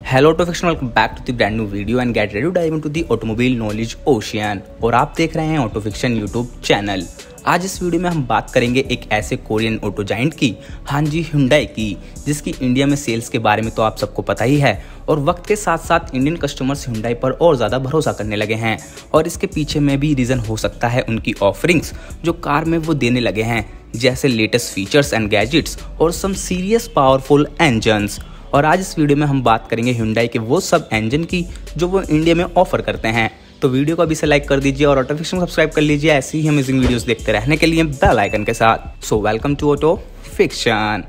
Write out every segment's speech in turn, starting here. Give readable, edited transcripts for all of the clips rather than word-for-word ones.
Hello auto fiction, welcome back to the brand new video and get ready to dive into the automobile knowledge ocean. और आप देख रहे हैं auto fiction YouTube channel. आज इस video में हम बात करेंगे एक ऐसे कोरियन ऑटो जाइंट की, हाँ जी Hyundai की, जिसकी इंडिया में सेल्स के बारे में तो आप सबको पता ही है। और वक्त के साथ साथ इंडियन कस्टमर्स Hyundai पर और ज़्यादा भरोसा करने लगे हैं। और इसके पीछे में भी रीज़न हो सकता है उनकी ऑफरिंग्स जो कार में वो देने लगे हैं, जैसे लेटेस्ट फीचर्स एंड गैजेट्स और सम सीरियस पावरफुल इंजन्स। और आज इस वीडियो में हम बात करेंगे Hyundai के वो सब इंजन की जो वो इंडिया में ऑफर करते हैं। तो वीडियो को अभी से लाइक कर दीजिए और ऑटो फिक्शन सब्सक्राइब कर लीजिए ऐसी ही अमेजिंग वीडियोस देखते रहने के लिए बेल आइकन के साथ। So welcome to auto fiction.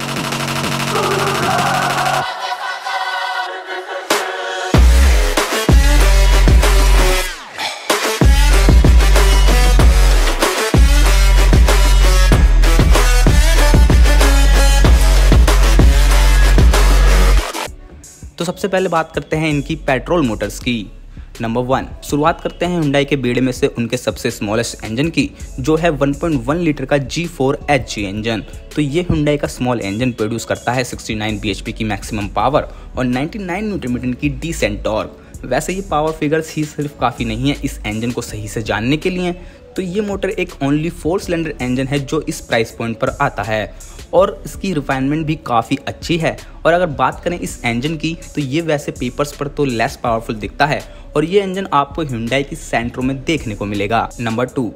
तो सबसे पहले बात करते हैं इनकी पेट्रोल मोटर्स की। नंबर 1 शुरुआत करते हैं Hyundai के बेड़े में से उनके सबसे स्मॉलेस्ट इंजन की, जो है 1.1 लीटर का G4HG इंजन। तो ये Hyundai का स्मॉल इंजन प्रोड्यूस करता है 69 bhp की मैक्सिमम पावर और 99 न्यूटन मीटर की डिसेंट टॉर्क। वैसे ये पावर फिगर्स ही सिर्फ काफ़ी नहीं है इस इंजन को सही से जानने के लिए। तो ये मोटर एक ओनली 4 सिलेंडर इंजन है जो इस प्राइस पॉइंट पर आता है और इसकी रिफाइनमेंट भी काफ़ी अच्छी है। और अगर बात करें इस इंजन की तो ये वैसे पेपर्स पर तो लेस पावरफुल दिखता है और ये इंजन आपको Hyundai की सेंट्रो में देखने को मिलेगा। Number 2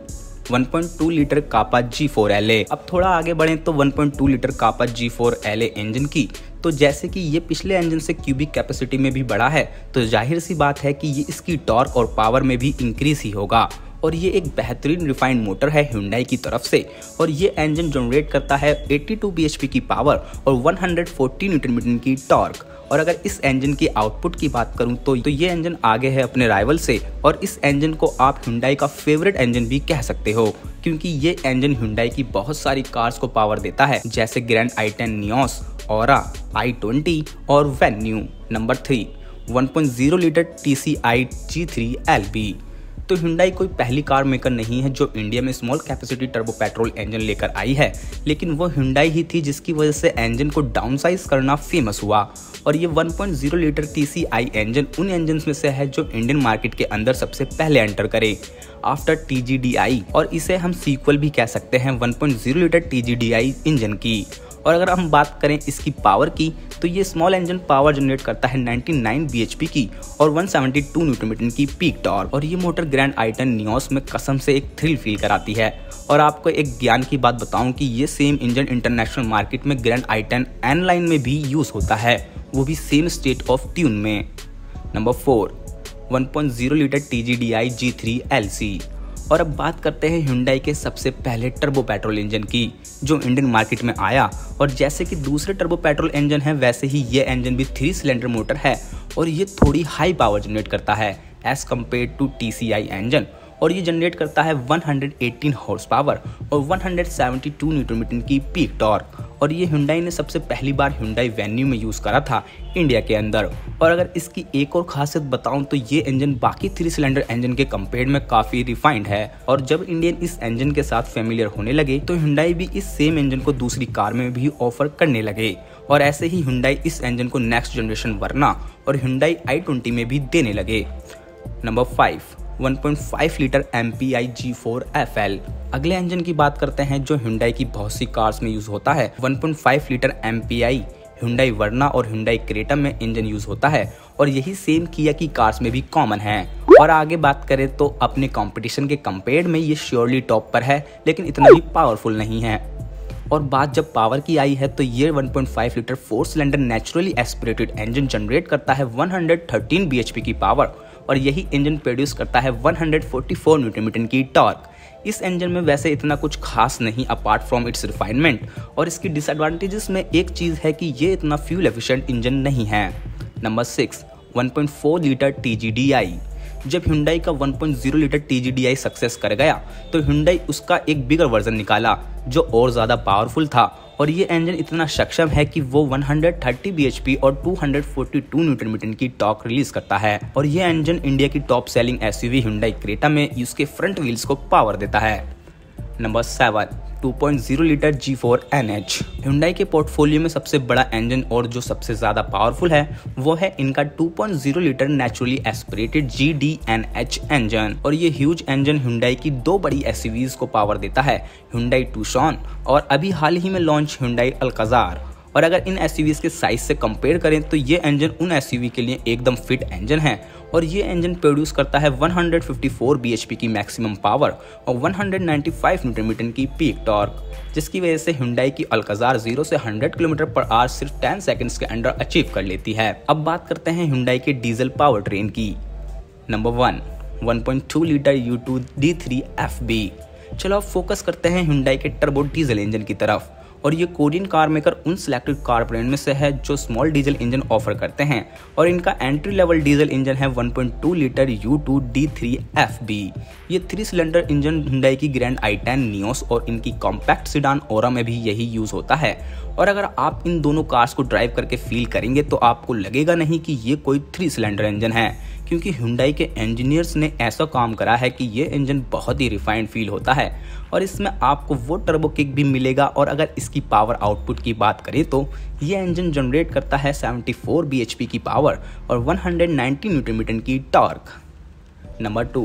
1.2 litre kappa G4LA। अब थोड़ा आगे बढ़ें तो 1.2 लीटर कापा G4LA इंजन की, तो जैसे कि ये पिछले इंजन से क्यूबिक कैपेसिटी में भी बड़ा है तो जाहिर सी बात है कि ये इसकी टॉर्क और पावर में भी इंक्रीज ही होगा। और ये एक बेहतरीन रिफाइंड मोटर है Hyundai की तरफ से और ये इंजन जनरेट करता है 82 bhp की पावर और 140 न्यूटन मीटर की टॉर्क। और अगर इस इंजन की आउटपुट की बात करूं तो ये इंजन आगे है अपने राइवल से और इस इंजन को आप Hyundai का फेवरेट इंजन भी कह सकते हो, क्योंकि ये इंजन Hyundai की बहुत सारी कार्स को पावर देता है, जैसे grand i10 Nios, Aura, i20 और Venue. Number 3 1.0 litre TCI G3 LB। तो Hyundai कोई पहली कार मेकर नहीं है जो इंडिया में small capacity turbo petrol engine लेकर आई है, लेकिन वो Hyundai ही थी जिसकी वजह से इंजन को डाउनसाइज करना फेमस हुआ। और ये 1.0 लीटर TCI इंजन उन इंजन में से है जो इंडियन मार्केट के अंदर सबसे पहले एंटर करे आफ्टर TGDI, और इसे हम सीक्वल भी कह सकते हैं 1.0 लीटर TGDI इंजन की। और अगर हम बात करें इसकी पावर की तो ये स्मॉल इंजन पावर जनरेट करता है 99 bhp की और 172 न्यूटन मीटर की पीक टॉर्क। और ये मोटर ग्रैंड i10 नियोस में कसम से एक थ्रिल फील कराती है। और आपको एक ज्ञान की बात बताऊं कि ये सेम इंजन इंटरनेशनल मार्केट में ग्रैंड i10 N लाइन में भी यूज होता है, वो भी सेम स्टेट ऑफ ट्यून में। Number 4 1.0 litre TGDI G3 LC। और अब बात करते हैं Hyundai के सबसे पहले टर्बो पेट्रोल इंजन की जो इंडियन मार्केट में आया। और जैसे कि दूसरे टर्बो पेट्रोल इंजन है वैसे ही ये इंजन भी 3 सिलेंडर मोटर है और ये थोड़ी हाई पावर जनरेट करता है as compare to TCI engine. और ये जनरेट करता है 118 हॉर्स पावर और 172 न्यूटन मीटर की पीक टॉर्क। और ये Hyundai ने सबसे पहली बार Hyundai वेन्यू में यूज़ करा था इंडिया के अंदर। और अगर इसकी एक और खासियत बताऊं तो ये इंजन बाकी 3 सिलेंडर इंजन के कंपेयर में काफ़ी रिफाइंड है। और जब इंडियन इस इंजन के साथ फेमिलियर होने लगे तो Hyundai भी इस सेम इंजन को दूसरी कार में भी ऑफर करने लगे। और ऐसे ही Hyundai इस इंजन को नेक्स्ट जनरेशन वर्ना और Hyundai i20 में भी देने लगे। Number 5 1.5 litre MPI G4FL। अगले इंजन की बात करते हैं जो Hyundai की बहुत सी कार्स में यूज होता है। 1.5 लीटर MPI Hyundai वर्ना और Hyundai क्रेटा में इंजन यूज होता है और यही सेम किया की कार्स में भी कॉमन है। और आगे बात करें तो अपने कंपटीशन के कंपेयर में ये श्योरली टॉप पर है, लेकिन इतना भी पावरफुल नहीं है। और बात जब पावर की आई है तो ये 1.5 litre 4 cylinder naturally aspirated engine generate करता है 113 bhp की पावर और यही इंजन प्रोड्यूस करता है 144 न्यूटन मीटर की टॉर्क। इस इंजन में वैसे इतना कुछ खास नहीं अपार्ट फ्रॉम इट्स रिफाइनमेंट। और इसकी डिसएडवांटेजेस में एक चीज़ है कि ये इतना फ्यूल एफिशिएंट इंजन नहीं है। Number 6 1.4 litre TGDI। जब Hyundai का 1.0 लीटर TGDI सक्सेस कर गया तो Hyundai उसका एक बिगर वर्जन निकाला जो और ज़्यादा पावरफुल था। और ये इंजन इतना सक्षम है कि वो 130 bhp और 242 न्यूटन मीटर की टॉर्क रिलीज करता है। और ये इंजन इंडिया की top selling SUV Hyundai Creta में उसके फ्रंट व्हील्स को पावर देता है। Number 7 2.0 litre G4 NH। Hyundai के पोर्टफोलियो में सबसे बड़ा इंजन और जो सबसे ज़्यादा पावरफुल है वो है इनका 2.0 litre naturally aspirated GD/NH engine. और ये ह्यूज इंजन Hyundai की दो बड़ी SUVs को पावर देता है, Hyundai Tucson और अभी हाल ही में लॉन्च Hyundai Alcazar। और अगर इन SUVs के साइज से कंपेयर करें तो ये इंजन उन SUV के लिए एकदम फिट इंजन है। और ये इंजन प्रोड्यूस करता है 154 bhp की मैक्सिमम पावर और 195 न्यूटन मीटर की पीक टॉर्क, जिसकी वजह से Hyundai की Alcazar 0 से 100 km/h सिर्फ 10 सेकंड्स के अंदर अचीव कर लेती है। अब बात करते हैं Hyundai के डीजल पावर ट्रेन की। Number 1.2 litre U2 D3 FB। चलो अब फोकस करते हैं Hyundai के टर्बो डीजल इंजन की तरफ। और ये कोरियन कार मेकर उन सिलेक्टेड कार ब्रांड में से है जो स्मॉल डीजल इंजन ऑफर करते हैं। और इनका एंट्री लेवल डीजल इंजन है 1.2 लीटर U2 D3 FB। ये 3 सिलेंडर इंजन Hyundai की ग्रैंड i10 नियोस और इनकी कॉम्पैक्ट सेडान ओरा में भी यही यूज होता है। और अगर आप इन दोनों कार्स को ड्राइव करके फील करेंगे तो आपको लगेगा नहीं कि ये कोई 3 सिलेंडर इंजन है, क्योंकि Hyundai के इंजीनियर्स ने ऐसा काम करा है कि ये इंजन बहुत ही रिफाइंड फील होता है और इसमें आपको वो टर्बो किक भी मिलेगा। और अगर इसकी पावर आउटपुट की बात करें तो ये इंजन जनरेट करता है 74 bhp की पावर और 190 न्यूटन मीटर की torque. Number 2,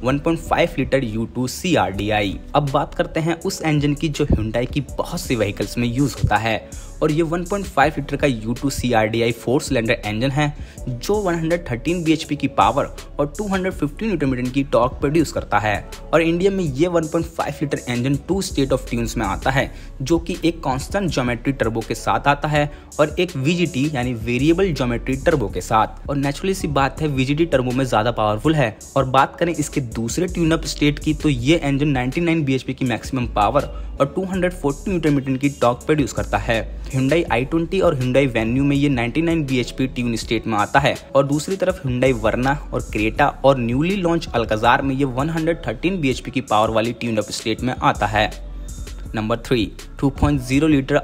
1.5 litre U2 CRDI। अब बात करते हैं उस इंजन की जो Hyundai की बहुत सी व्हीकल्स में यूज होता है। और ये 1.5 लीटर का U2 CRDI 4 सिलेंडर इंजन है जो 113 bhp की पावर और 250 न्यूटन मीटर की टॉर्क प्रोड्यूस करता है। और इंडिया में ये 1.5 litre engine 2 state of tunes में आता है, जो कि एक कांस्टेंट ज्योमेट्री टर्बो के साथ आता है और एक VGT यानी वेरिएबल ज्योमेट्री टर्बो के साथ। और नेचुरली सी बात है VGT टर्बो में ज़्यादा पावरफुल है। और बात करें इसके दूसरे ट्यून अप स्टेट की तो ये इंजन 99 bhp की मैक्सिमम पावर और 240 न्यूटन मीटर की टॉर्क प्रोड्यूस करता है। Hyundai i20 और Hyundai Venue में ये 99 bhp ट्यून स्टेट में आता है। और दूसरी तरफ Hyundai Verna और Creta और न्यूली लॉन्च Alcazar में ये 113 bhp की पावर वाली ट्यून अप स्टेट में आता है। Number 3, 2.0 litre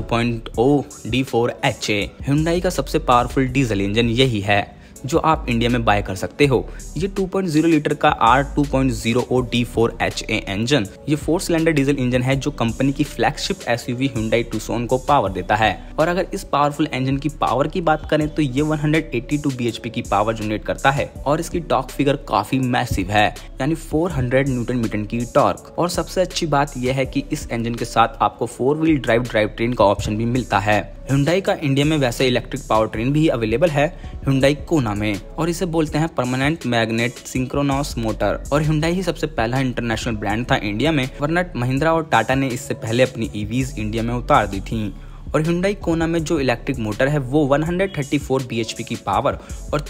R2.0 D4 HA। Hyundai का सबसे पावरफुल डीजल इंजन यही है जो आप इंडिया में बाय कर सकते हो। ये 2.0 लीटर का R2.0 D4 HA इंजन ये 4 सिलेंडर डीजल इंजन है जो कंपनी की फ्लैगशिप SUV Hyundai Tucson को पावर देता है। और अगर इस पावरफुल इंजन की पावर की बात करें तो ये 182 bhp की पावर जनरेट करता है और इसकी टॉर्क फिगर काफी मैसिव है, यानी 400 न्यूटन मीटर की टॉर्क। और सबसे अच्छी बात यह है कि इस इंजन के साथ आपको 4 व्हील ड्राइव ट्रेन का ऑप्शन भी मिलता है। Hyundai का इंडिया में वैसे इलेक्ट्रिक पावर ट्रेन भी अवेलेबल है Hyundai Kona में, और इसे बोलते हैं परमानेंट मैग्नेट सिंक्रोनस मोटर। और Hyundai ही सबसे पहला इंटरनेशनल ब्रांड था इंडिया में, वरना महिंद्रा और टाटा ने इससे पहले अपनी EVs इंडिया में उतार दी थी। और Hyundai Kona में जो इलेक्ट्रिक मोटर है वो 134 bhp की पावर और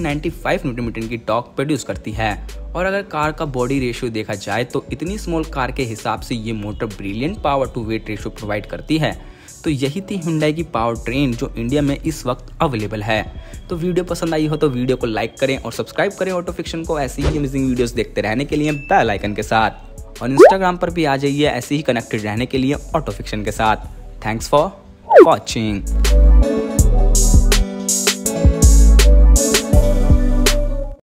395 न्यूटन मीटर की टॉर्क प्रोड्यूस करती है। और अगर कार का बॉडी रेशियो देखा जाए तो इतनी स्मॉल कार के हिसाब से ये motor brilliant power to weight ratio provide करती है। तो यही थी Hyundai की पावर ट्रेन जो इंडिया में इस वक्त अवेलेबल है। तो वीडियो पसंद आई हो तो वीडियो को लाइक करें और सब्सक्राइब करें ऑटो फिक्शन को ऐसी ही अमेजिंग वीडियोस देखते रहने के लिए बेल आइकन के साथ। और इंस्टाग्राम पर भी आ जाइए ऐसे ही कनेक्टेड रहने के लिए ऑटो फिक्शन के साथ। Thanks for watching.